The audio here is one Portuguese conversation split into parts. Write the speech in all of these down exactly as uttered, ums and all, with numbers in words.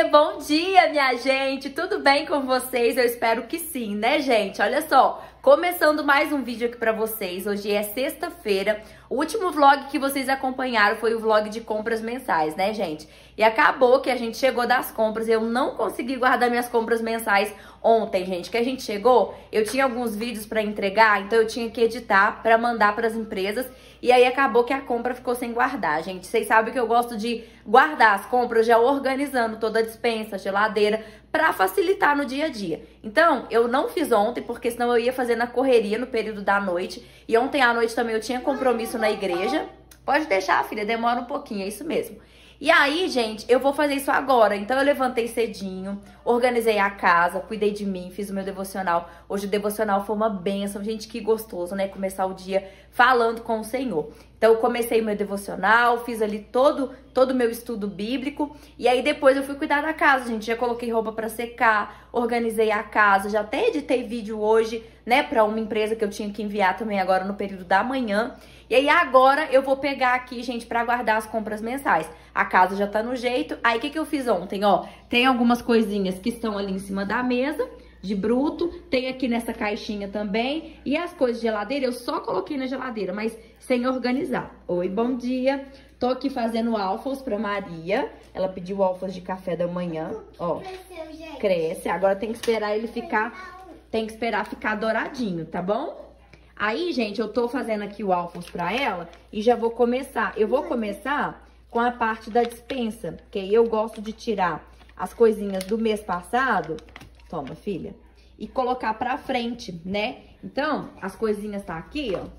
Oiê, bom dia, minha gente! Tudo bem com vocês? Eu espero que sim, né, gente? Olha só, começando mais um vídeo aqui pra vocês. Hoje é sexta-feira. O último vlog que vocês acompanharam foi o vlog de compras mensais, né, gente? E acabou que a gente chegou das compras. Eu não consegui guardar minhas compras mensais ontem, gente. Que a gente chegou, eu tinha alguns vídeos pra entregar, então eu tinha que editar pra mandar pras empresas. E aí acabou que a compra ficou sem guardar, gente. Vocês sabem que eu gosto de guardar as compras já organizando toda a despensa, a geladeira, pra facilitar no dia a dia. Então, eu não fiz ontem, porque senão eu ia fazer na correria no período da noite. E ontem à noite também eu tinha compromisso na igreja. Pode deixar, filha, demora um pouquinho, é isso mesmo. E aí, gente, eu vou fazer isso agora. Então, eu levantei cedinho, organizei a casa, cuidei de mim, fiz o meu devocional. Hoje o devocional foi uma bênção. Gente, que gostoso, né? Começar o dia falando com o Senhor. Então, eu comecei o meu devocional, fiz ali todo todo o meu estudo bíblico. E aí, depois eu fui cuidar da casa, gente. Já coloquei roupa pra secar, organizei a casa. Já até editei vídeo hoje, né? Pra uma empresa que eu tinha que enviar também agora no período da manhã. E aí, agora eu vou pegar aqui, gente, pra guardar as compras mensais. A casa já tá no jeito. Aí, o que que eu fiz ontem, ó? Tem algumas coisinhas que estão ali em cima da mesa, de bruto. Tem aqui nessa caixinha também. E as coisas de geladeira, eu só coloquei na geladeira, mas sem organizar. Oi, bom dia. Tô aqui fazendo waffles pra Maria. Ela pediu waffles de café da manhã. Ó, cresce. Agora tem que esperar ele ficar... Tem que esperar ficar douradinho, tá bom? Aí, gente, eu tô fazendo aqui o waffles pra ela e já vou começar. Eu vou começar com a parte da despensa, porque aí eu gosto de tirar as coisinhas do mês passado. Toma, filha. E colocar pra frente, né? Então, as coisinhas tá aqui, ó.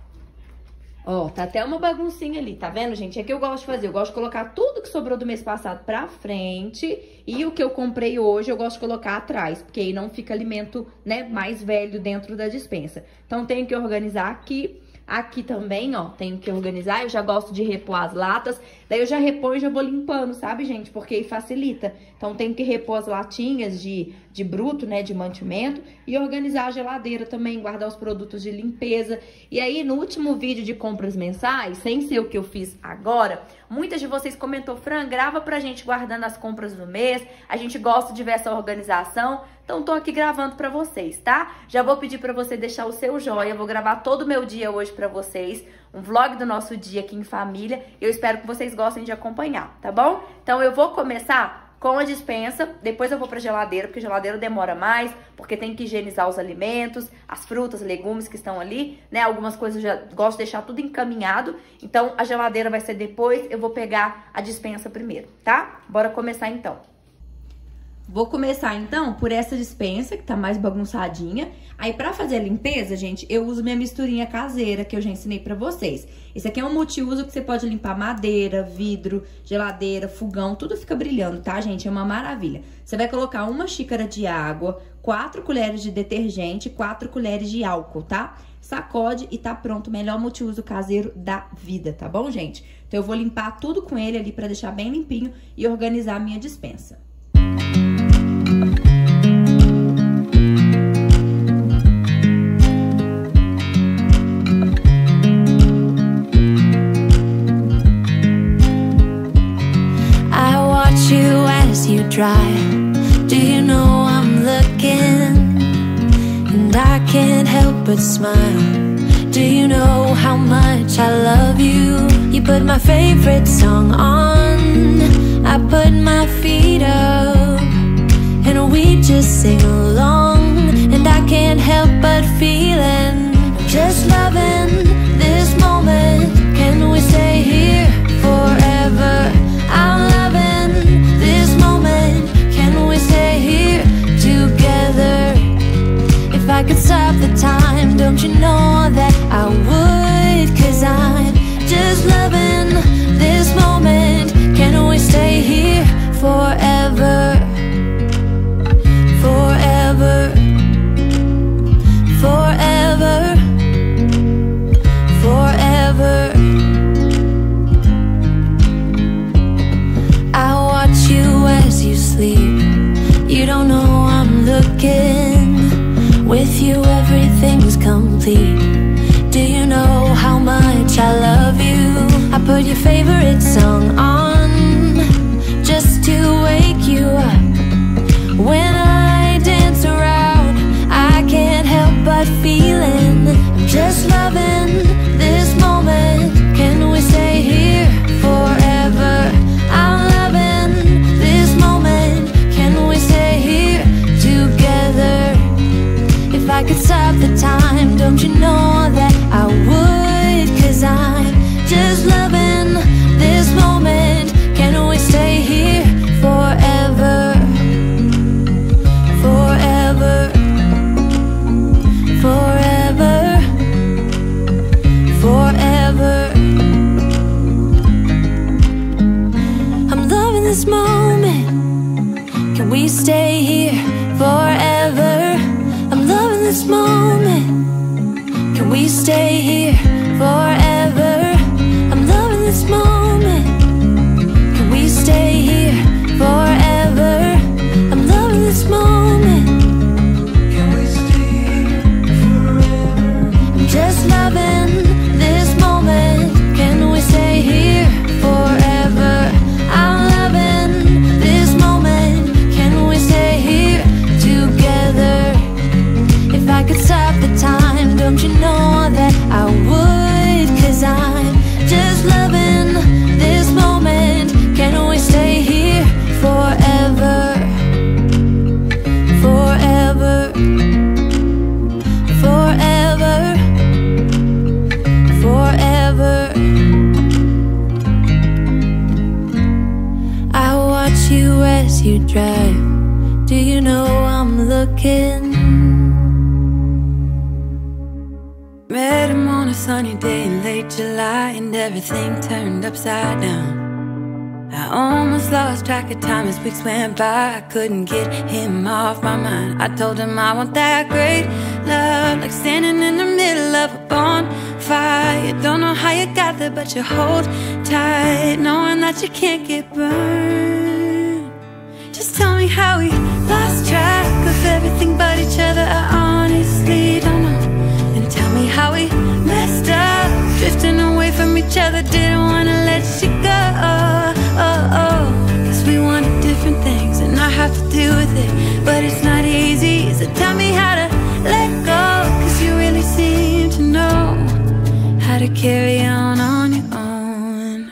Ó, tá até uma baguncinha ali, tá vendo, gente? É que eu gosto de fazer. Eu gosto de colocar tudo que sobrou do mês passado pra frente. E o que eu comprei hoje, eu gosto de colocar atrás. Porque aí não fica alimento, né, mais velho dentro da despensa. Então, tenho que organizar aqui. Aqui também, ó, tenho que organizar. Eu já gosto de repor as latas. Daí eu já reponho e já vou limpando, sabe, gente? Porque aí facilita. Então, tenho que repor as latinhas de, de bruto, né, de mantimento. E organizar a geladeira também, guardar os produtos de limpeza. E aí, no último vídeo de compras mensais, sem ser o que eu fiz agora, muitas de vocês comentou, Fran, grava pra gente guardando as compras do mês. A gente gosta de ver essa organização. Então, tô aqui gravando pra vocês, tá? Já vou pedir pra você deixar o seu joinha. Vou gravar todo o meu dia hoje pra vocês. Um vlog do nosso dia aqui em família. Eu espero que vocês gostem de acompanhar, tá bom? Então, eu vou começar com a despensa. Depois eu vou pra geladeira, porque a geladeira demora mais. Porque tem que higienizar os alimentos, as frutas, legumes que estão ali, né? Algumas coisas eu já gosto de deixar tudo encaminhado. Então, a geladeira vai ser depois. Eu vou pegar a despensa primeiro, tá? Bora começar então. Vou começar, então, por essa despensa, que tá mais bagunçadinha. Aí, pra fazer a limpeza, gente, eu uso minha misturinha caseira, que eu já ensinei pra vocês. Esse aqui é um multiuso que você pode limpar madeira, vidro, geladeira, fogão, tudo fica brilhando, tá, gente? É uma maravilha. Você vai colocar uma xícara de água, quatro colheres de detergente, quatro colheres de álcool, tá? Sacode e tá pronto o melhor multiuso caseiro da vida, tá bom, gente? Então, eu vou limpar tudo com ele ali pra deixar bem limpinho e organizar a minha despensa. Drive. Do you know I'm looking? And I can't help but smile. Do you know how much I love you? You put my favorite song on, I put my feet up, and we just sing along. And I can't help but feeling, just loving this moment. Can we stay here forever? I'm loving this moment. Can we stay here together? If I could stop the time, don't you know that I would? 'Cause I'm just loving this moment. Can we stay here forever? Forever. Forever. Forever. I watch you as you sleep. You don't know I'm looking. With you everything's complete. Do you know how much I love you? I put your favorite song on, just to wake wake you up. When I dance around, I can't help but feeling I'm just loving this moment. Can we stay here forever? I'm loving this moment. Can we stay here together? If I could stop the time, don't you know that I would? 'Cause I'm just loving this moment. Can we stay here forever? Forever. Forever. Forever. I'm loving this moment. Can we stay here forever? I'm loving this moment. Can we stay here forever? I'm loving this moment. Can we stay here forever? I'm loving this moment. Can we stay here forever? I'm just loving this moment. Can we stay here forever? I'm loving this moment. Can we stay here together? If I could stop the time, don't you know that I would? 'Cause I'm just loving this moment. Can we stay here forever? Forever. Forever. Forever. I watch you as you drive. Do you know I'm looking? Met him on a sunny day in late July, and everything turned upside down. I almost lost track of time as weeks went by. I couldn't get him off my mind. I told him I want that great love, like standing in the middle of a bonfire. You don't know how you got there, but you hold tight, knowing that you can't get burned. Just tell me how we lost track of everything but each other. I honestly don't know. And tell me how we messed up, drifting away from each other. Didn't wanna let you go. Oh, oh. 'Cause we wanted different things, and I have to deal with it, but it's not easy. So tell me how to let go, 'cause you really seem to know how to carry on on your own.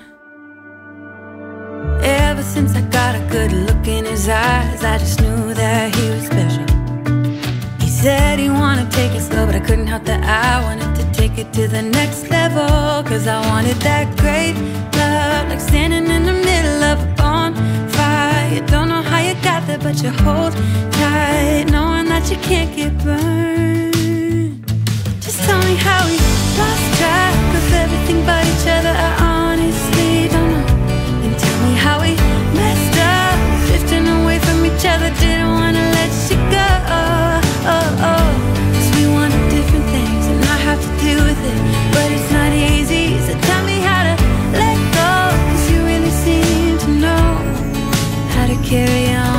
Ever since I got a good look in his eyes, I just knew that he was special. He said he wanted to take it slow, but I couldn't help that I wanted to take it to the next level. 'Cause I wanted that great love, like standing in the middle of a bonfire. You don't know how you got there, but you hold tight, knowing that you can't get burned. Just tell me how we lost track of everything but each other. I honestly don't know. And tell me how we messed up, drifting away from each other. Didn't wanna let you go. Oh, oh. 'Cause we wanted different things, and I have to deal with it, but it's not easy. So tell me how to let go, 'cause you really seem to know how to carry on.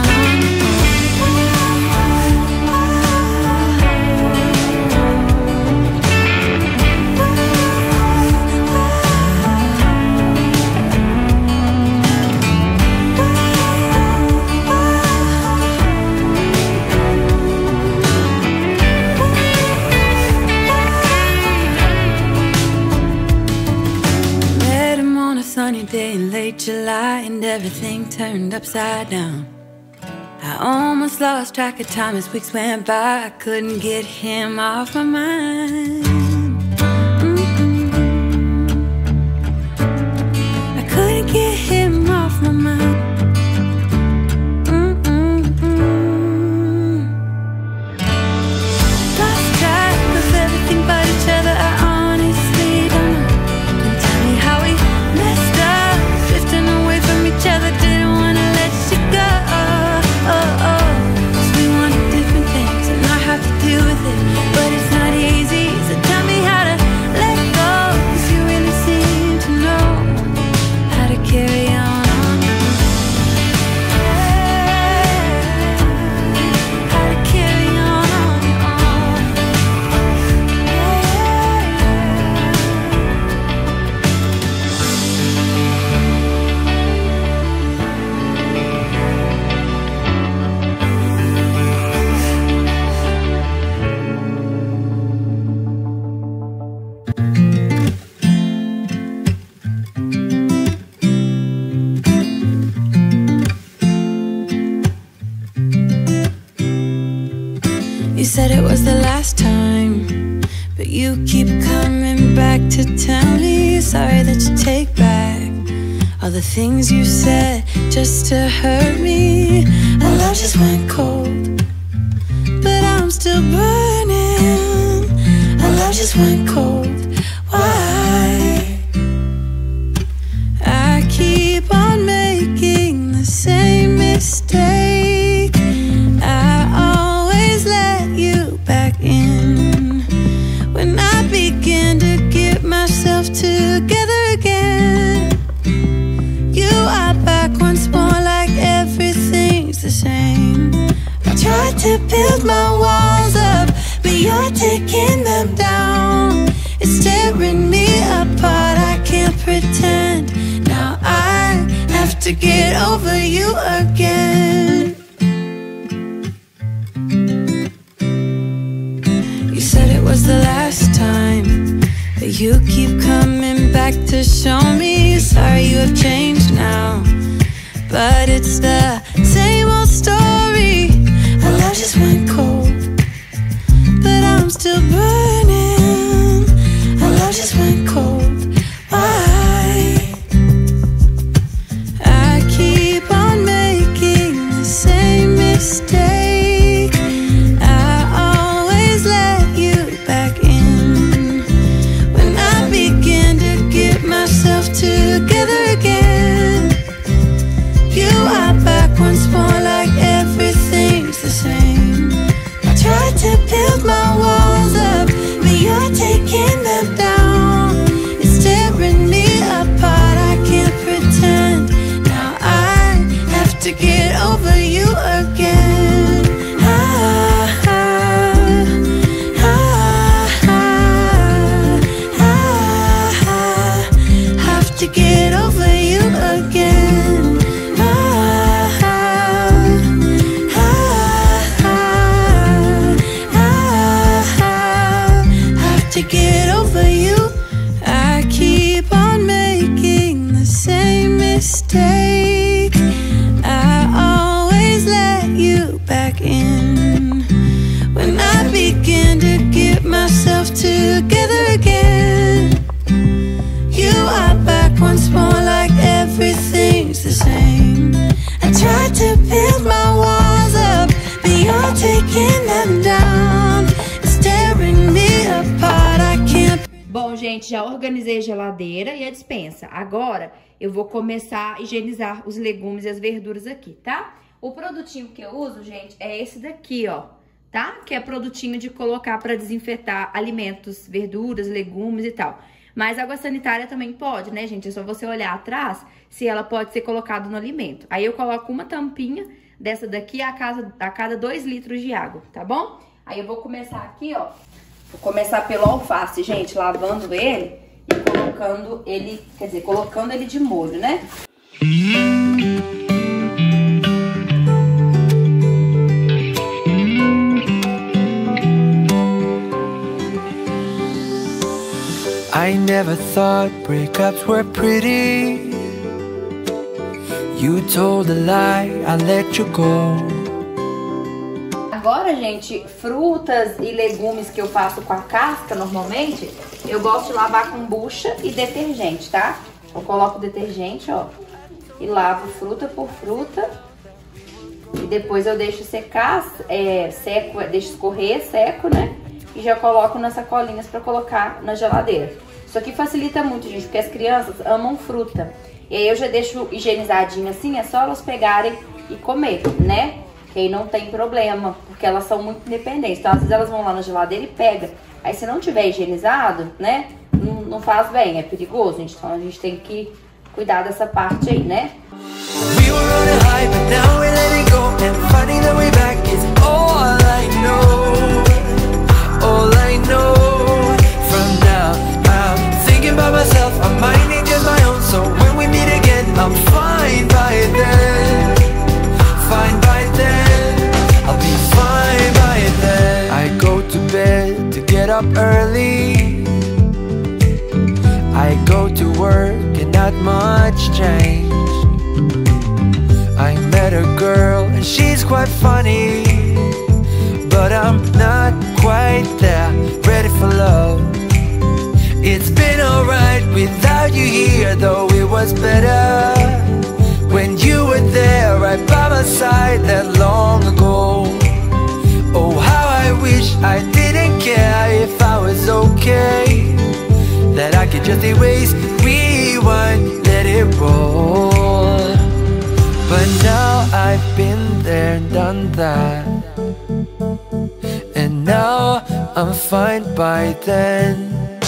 Sunny day in late July, and everything turned upside down. I almost lost track of time as weeks went by. I couldn't get him off my mind. Mm-mm. I couldn't get him off my mind. Mm-mm-mm. Lost track of everything but each other. I honestly don't know. And tell me how we messed up, drifting away from each other. Didn't wanna let you go. Oh, oh. 'Cause we wanted different things, and I have to deal with it, but it's not easy. So you keep coming back to tell me sorry that you take back all the things you said just to hurt me. Our love just went cold, but I'm still burning. Our love just went cold. Why? I keep on making the same mistake. I always let you back in when I begin to get myself together again. You are back once more like everything's the same. I tried to build my walls up, but you're taking them down. It's tearing me apart, I can't pretend. Now I have to get over you again. You said it was the last time, but you keep coming back to show me sorry you have changed now. But it's the same old story. Our love just went cold, but I'm still burning. Our love just went cold. Why? I keep on making the same mistake. I always let you back in when I begin to get myself together again. You are back once more like everything's the same. I tried to build my walls up, but you're taking them down. It's tearing me apart, I can't pretend. Now I have to get over you again. Ah, ah, ah, ah, ah, ah. Have to get over you again. Ah, ah, ah, ah, ah. Have to get over you. I keep on making the same mistake. I always let you back in when I begin to get myself together again. You are back once more like everything's the same. I tried to build my walls up, but you're taking them down. It's tearing me apart, I can't. Bom, gente, já organizei a geladeira e a despensa. Agora eu vou começar a higienizar os legumes e as verduras aqui, tá? O produtinho que eu uso, gente, é esse daqui, ó, tá? Que é produtinho de colocar pra desinfetar alimentos, verduras, legumes e tal. Mas água sanitária também pode, né, gente? É só você olhar atrás se ela pode ser colocada no alimento. Aí eu coloco uma tampinha dessa daqui a cada, a cada dois litros de água, tá bom? Aí eu vou começar aqui, ó. Vou começar pelo alface, gente, lavando ele e colocando ele, quer dizer, colocando ele de molho, né? I never thought breakups were pretty. You told a lie, I let you go. Agora, gente, frutas e legumes que eu faço com a casca, normalmente, eu gosto de lavar com bucha e detergente, tá? Eu coloco o detergente, ó, e lavo fruta por fruta. E depois eu deixo secar, é, seco, deixo escorrer, seco, né? E já coloco nas sacolinhas pra colocar na geladeira. Isso aqui facilita muito, gente, porque as crianças amam fruta. E aí eu já deixo higienizadinho assim, é só elas pegarem e comer, né? Que aí não tem problema, porque elas são muito independentes. Então, às vezes elas vão lá na geladeira e pegam. Aí, se não tiver higienizado, né, não, não faz bem, é perigoso, gente. Então, a gente tem que cuidar dessa parte aí, né? We were on a high, but now we're letting go, and finding the way back is all I know. All I know. From now, I'm thinking by myself, I'm minding just my own. So when we meet again, I'm fine by then. Fine by then, I'll be fine by then. I go to bed to get up early. I go to work and not much change. I met a girl and she's quite funny, but I'm not quite there, ready for love. was better when you were there right by my side that long ago. Oh, how I wish I didn't care if I was okay, that I could just erase, rewind, let it roll. But now I've been there, done that, and now I'm fine by then.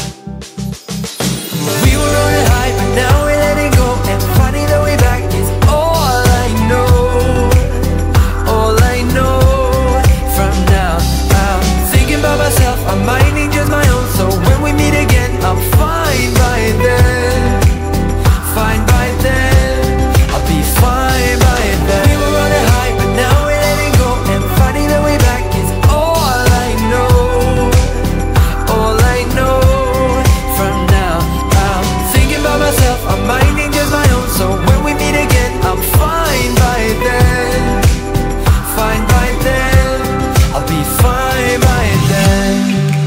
We were on a high, but now we're letting go, and finding the way back is all I know. All I know. From now, I'm thinking about myself, I'm minding just my own. So when we meet again, I'm fine by then. Fine by then. I'll be fine by then. We were on a high, but now we're letting go, and finding the way back is all I know. All I know. From now, I'm thinking about myself, I'm minding just my own. So when we meet again, I'm fine by then. Fine by then. I'll be fine by then.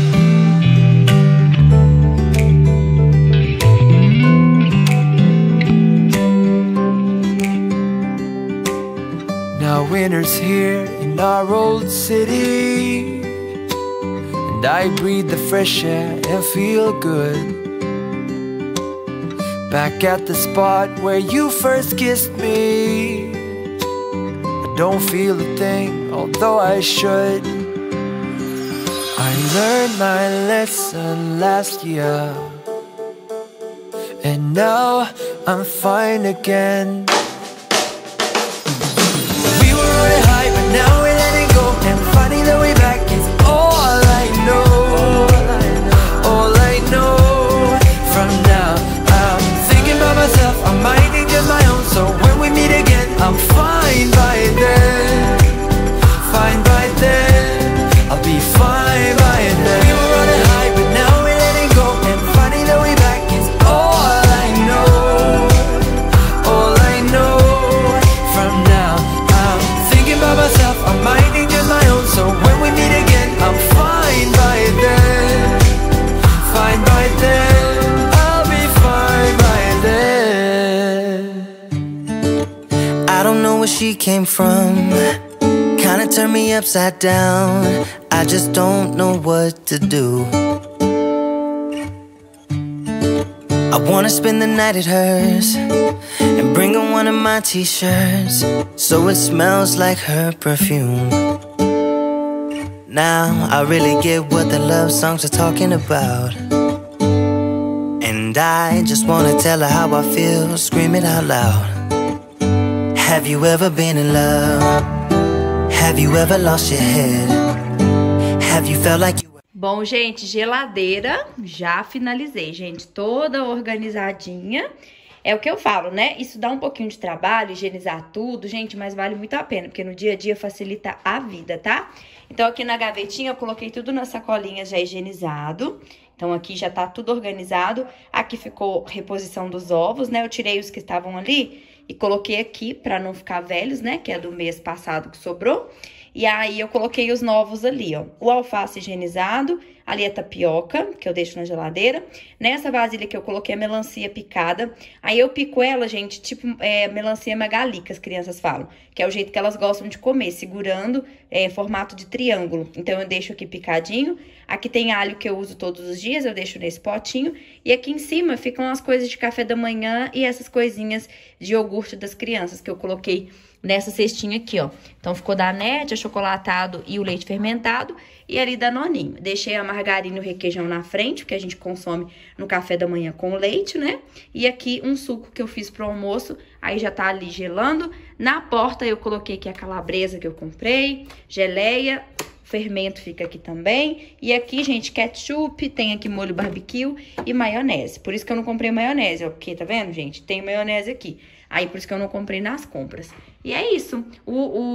Now winter's here in our old city, and I breathe the fresh air and feel good. Back at the spot where you first kissed me, I don't feel a thing, although I should. I learned my lesson last year, and now I'm fine again. We were on a high, but now we're letting go, and finding the way back is all I know. All I know. From now, I'm thinking about myself, I'm minding just my own. So when we meet again, I'm fine by then. Fine by then. I'll be fine by then. We were on a high, but now we're letting go, and finding the way back is all I know. All I know. From now, I'm thinking about myself, I'm minding just my own. So when we meet again, I'm fine by then. Fine by then. I'll be fine by then. I don't know where she came from, kinda turned me upside down. I just don't know what to do. I wanna spend the night at hers and bring her one of my t-shirts, so it smells like her perfume. Now I really get what the love songs are talking about, and I just wanna tell her how I feel, scream it out loud. Have you ever been in love? Have you ever lost your head? Have you felt like you... Bom, gente, geladeira, já finalizei, gente, toda organizadinha. É o que eu falo, né? Isso dá um pouquinho de trabalho, higienizar tudo, gente, mas vale muito a pena, porque no dia a dia facilita a vida, tá? Então, aqui na gavetinha eu coloquei tudo nas sacolinhas já higienizado. Então, aqui já tá tudo organizado. Aqui ficou reposição dos ovos, né? Eu tirei os que estavam ali e coloquei aqui pra não ficar velhos, né? Que é do mês passado que sobrou. E aí, eu coloquei os novos ali, ó. O alface higienizado, ali a tapioca, que eu deixo na geladeira. Nessa vasilha que eu coloquei a melancia picada. Aí, eu pico ela, gente, tipo é, melancia Magali, que as crianças falam. Que é o jeito que elas gostam de comer, segurando é, formato de triângulo. Então, eu deixo aqui picadinho. Aqui tem alho que eu uso todos os dias, eu deixo nesse potinho. E aqui em cima ficam as coisas de café da manhã e essas coisinhas de iogurte das crianças que eu coloquei nessa cestinha aqui, ó. Então, ficou Danette, achocolatado e o leite fermentado. E ali Danoninho. Deixei a margarina e o requeijão na frente, porque a gente consome no café da manhã com leite, né? E aqui um suco que eu fiz pro almoço, aí já tá ali gelando. Na porta eu coloquei aqui a calabresa que eu comprei, geleia, fermento fica aqui também. E aqui, gente, ketchup, tem aqui molho barbecue e maionese. Por isso que eu não comprei maionese, ó, porque, tá vendo, gente? Tem maionese aqui. Aí, por isso que eu não comprei nas compras. E é isso. O,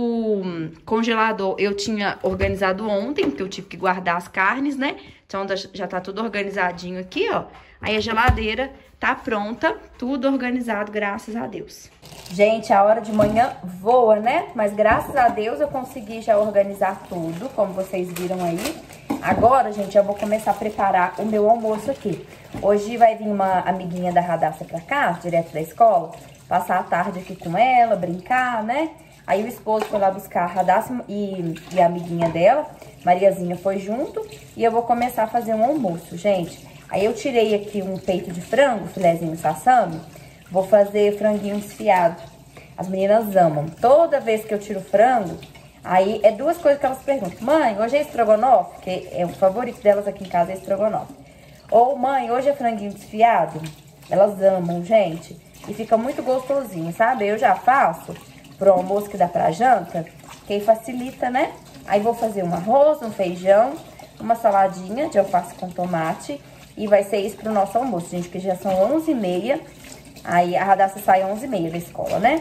o congelador eu tinha organizado ontem, porque eu tive que guardar as carnes, né? Então já tá tudo organizadinho aqui, ó. Aí a geladeira tá pronta, tudo organizado, graças a Deus. Gente, a hora de manhã voa, né? Mas graças a Deus eu consegui já organizar tudo, como vocês viram aí. Agora, gente, eu vou começar a preparar o meu almoço aqui. Hoje vai vir uma amiguinha da Radassa pra cá, direto da escola, passar a tarde aqui com ela, brincar, né? Aí o esposo foi lá buscar a Radassa e, e a amiguinha dela, Mariazinha foi junto, e eu vou começar a fazer um almoço, gente. Aí eu tirei aqui um peito de frango, filézinho sassami, vou fazer franguinho desfiado. As meninas amam. Toda vez que eu tiro frango, aí é duas coisas que elas perguntam. Mãe, hoje é estrogonofe? Que é o favorito delas aqui em casa, é estrogonofe. Ou, mãe, hoje é franguinho desfiado? Elas amam, gente. E fica muito gostosinho, sabe? Eu já faço pro almoço que dá pra janta, que aí facilita, né? Aí vou fazer um arroz, um feijão, uma saladinha de alface com tomate. E vai ser isso pro nosso almoço, gente, porque já são onze e meia. Aí a Radassa sai onze e meia da escola, né?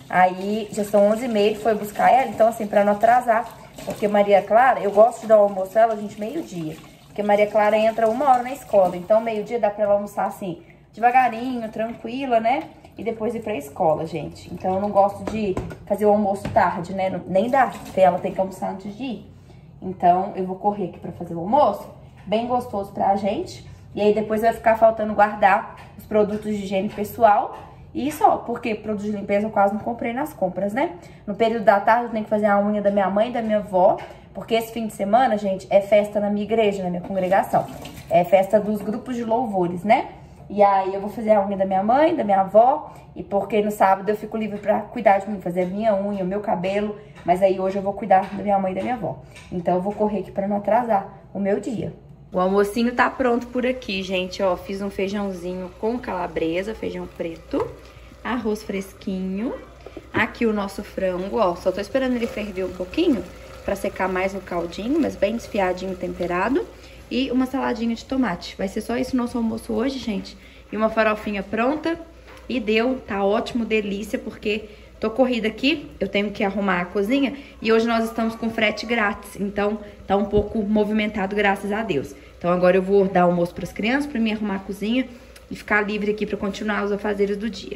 Aí já são onze e meia que foi buscar ela, então assim, pra não atrasar. Porque Maria Clara, eu gosto de dar o almoço a ela, gente, meio-dia. Porque Maria Clara entra uma hora na escola, então meio-dia dá pra ela almoçar assim, devagarinho, tranquila, né? E depois ir pra escola, gente. Então eu não gosto de fazer o almoço tarde, né? Nem dá, porque ela tem que almoçar antes de ir. Então eu vou correr aqui pra fazer o almoço, bem gostoso pra gente. E aí depois vai ficar faltando guardar os produtos de higiene pessoal. E só, porque produtos de limpeza eu quase não comprei nas compras, né? No período da tarde eu tenho que fazer a unha da minha mãe e da minha avó. Porque esse fim de semana, gente, é festa na minha igreja, na minha congregação. É festa dos grupos de louvores, né? E aí eu vou fazer a unha da minha mãe, da minha avó. E porque no sábado eu fico livre pra cuidar de mim, fazer a minha unha, o meu cabelo. Mas aí hoje eu vou cuidar da minha mãe e da minha avó. Então eu vou correr aqui pra não atrasar o meu dia. O almocinho tá pronto por aqui, gente, ó, fiz um feijãozinho com calabresa, feijão preto, arroz fresquinho, aqui o nosso frango, ó, só tô esperando ele ferver um pouquinho pra secar mais no caldinho, mas bem desfiadinho, temperado, e uma saladinha de tomate. Vai ser só isso o nosso almoço hoje, gente, e uma farofinha pronta, e deu, tá ótimo, delícia, porque tô corrida aqui, eu tenho que arrumar a cozinha, e hoje nós estamos com frete grátis, então tá um pouco movimentado, graças a Deus. Então agora eu vou dar almoço para as crianças, para mim arrumar a cozinha e ficar livre aqui para continuar os afazeres do dia.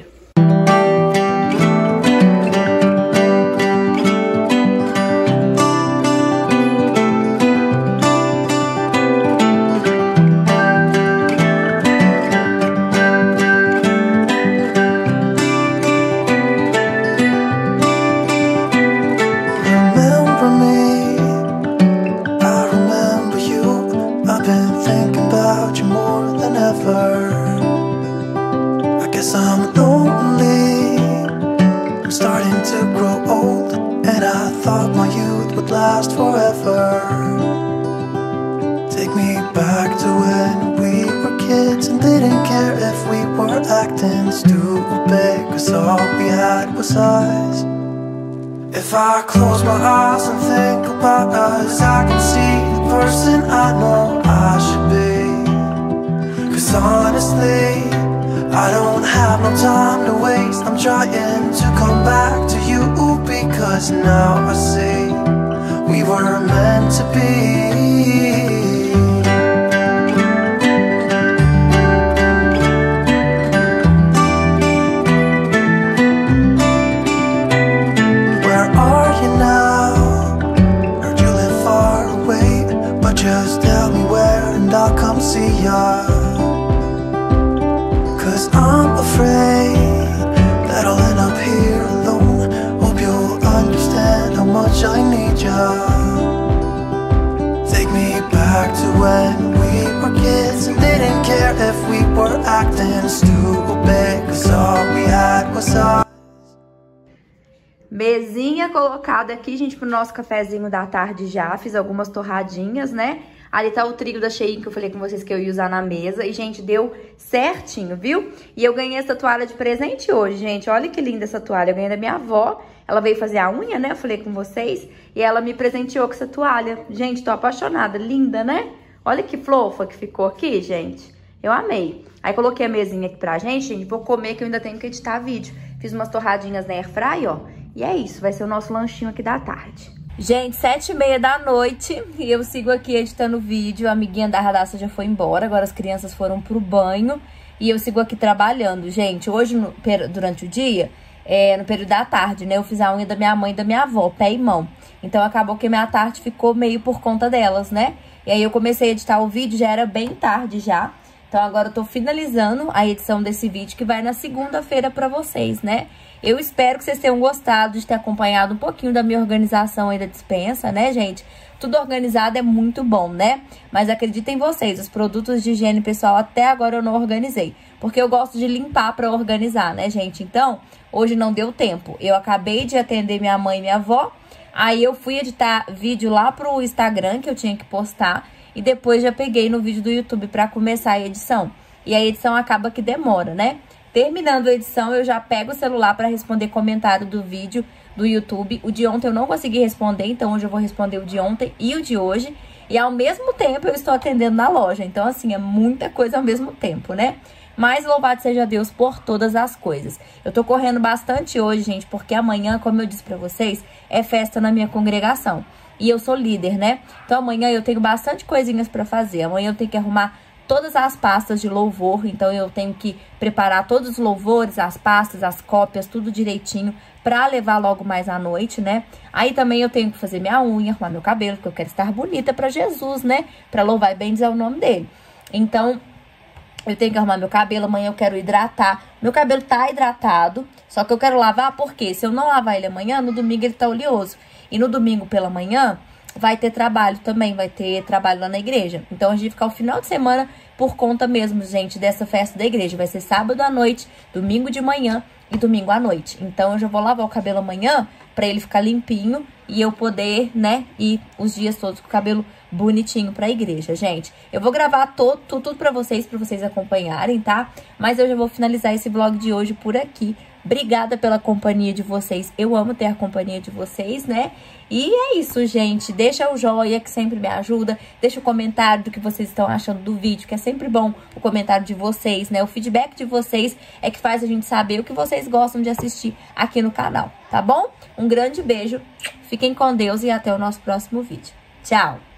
Last forever. Take me back to when we were kids and didn't care if we were acting stupid, cause all we had was us. If I close my eyes and think about us, I can see the person I know I should be. Cause honestly, I don't have no time to waste. I'm trying to come back to you, because now I see we were meant to be. Where are you now? Heard you live far away, but just tell me where and I'll come see ya. Cause I'm afraid that I'll end up here alone. Hope you'll understand how much I need ya. Take me back to when we were kids and didn't care if we were acting stupid, cause all we had was us. Mesinha colocada aqui, gente, pro nosso cafezinho da tarde já. Fiz algumas torradinhas, né? Ali tá o trigo da Shein que eu falei com vocês que eu ia usar na mesa. E, gente, deu certinho, viu? E eu ganhei essa toalha de presente hoje, gente. Olha que linda essa toalha. Eu ganhei da minha avó. Ela veio fazer a unha, né? Eu falei com vocês. E ela me presenteou com essa toalha. Gente, tô apaixonada. Linda, né? Olha que fofa que ficou aqui, gente. Eu amei. Aí coloquei a mesinha aqui pra gente, gente. Vou comer que eu ainda tenho que editar vídeo. Fiz umas torradinhas na airfry, ó. E é isso, vai ser o nosso lanchinho aqui da tarde. Gente, sete e meia da noite e eu sigo aqui editando o vídeo. A amiguinha da Radassa já foi embora, agora as crianças foram pro banho. E eu sigo aqui trabalhando, gente. Hoje, no, durante o dia, é, no período da tarde, né? Eu fiz a unha da minha mãe e da minha avó, pé e mão. Então, acabou que minha tarde ficou meio por conta delas, né? E aí, eu comecei a editar o vídeo, já era bem tarde já. Então, agora eu tô finalizando a edição desse vídeo, que vai na segunda-feira pra vocês, né? Eu espero que vocês tenham gostado de ter acompanhado um pouquinho da minha organização aí da despensa, né, gente? Tudo organizado é muito bom, né? Mas acreditem em vocês, os produtos de higiene pessoal até agora eu não organizei. Porque eu gosto de limpar pra organizar, né, gente? Então, hoje não deu tempo. Eu acabei de atender minha mãe e minha avó. Aí eu fui editar vídeo lá pro Instagram, que eu tinha que postar. E depois já peguei no vídeo do YouTube pra começar a edição. E a edição acaba que demora, né? Terminando a edição, eu já pego o celular para responder comentário do vídeo do YouTube. O de ontem eu não consegui responder, então hoje eu vou responder o de ontem e o de hoje. E ao mesmo tempo eu estou atendendo na loja. Então, assim, é muita coisa ao mesmo tempo, né? Mas louvado seja Deus por todas as coisas. Eu tô correndo bastante hoje, gente, porque amanhã, como eu disse pra vocês, é festa na minha congregação. E eu sou líder, né? Então amanhã eu tenho bastante coisinhas pra fazer. Amanhã eu tenho que arrumar todas as pastas de louvor, então eu tenho que preparar todos os louvores, as pastas, as cópias, tudo direitinho pra levar logo mais à noite, né? Aí também eu tenho que fazer minha unha, arrumar meu cabelo, porque eu quero estar bonita pra Jesus, né? Pra louvar e bendizer o nome dele. Então, eu tenho que arrumar meu cabelo, amanhã eu quero hidratar. Meu cabelo tá hidratado, só que eu quero lavar porque se eu não lavar ele amanhã, no domingo ele tá oleoso. E no domingo pela manhã vai ter trabalho também, vai ter trabalho lá na igreja. Então, a gente vai ficar o final de semana por conta mesmo, gente, dessa festa da igreja. Vai ser sábado à noite, domingo de manhã e domingo à noite. Então, eu já vou lavar o cabelo amanhã pra ele ficar limpinho e eu poder, né, ir os dias todos com o cabelo bonitinho pra igreja, gente. Eu vou gravar todo, tudo, tudo pra vocês, pra vocês acompanharem, tá? Mas eu já vou finalizar esse vlog de hoje por aqui. Obrigada pela companhia de vocês. Eu amo ter a companhia de vocês, né? E é isso, gente. Deixa o joinha, que sempre me ajuda. Deixa o comentário do que vocês estão achando do vídeo, que é sempre bom o comentário de vocês, né? O feedback de vocês é que faz a gente saber o que vocês gostam de assistir aqui no canal, tá bom? Um grande beijo. Fiquem com Deus e até o nosso próximo vídeo. Tchau!